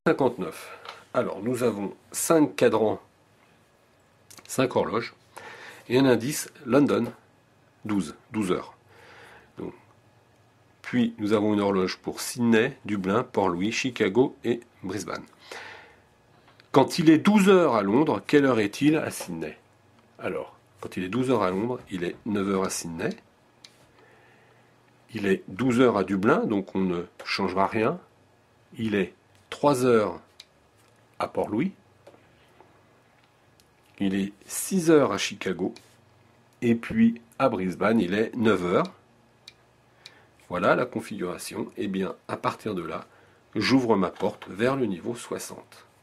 59. Alors, nous avons 5 cadrans, 5 horloges, et un indice London, 12 heures. Donc, puis, nous avons une horloge pour Sydney, Dublin, Port-Louis, Chicago et Brisbane. Quand il est 12 heures à Londres, quelle heure est-il à Sydney? Alors, quand il est 12 heures à Londres, il est 9 heures à Sydney. Il est 12 heures à Dublin, donc on ne changera rien. Il est 3 heures à Port-Louis. Il est 6 heures à Chicago. Et puis à Brisbane, il est 9 heures. Voilà la configuration. Et bien, à partir de là, j'ouvre ma porte vers le niveau 60.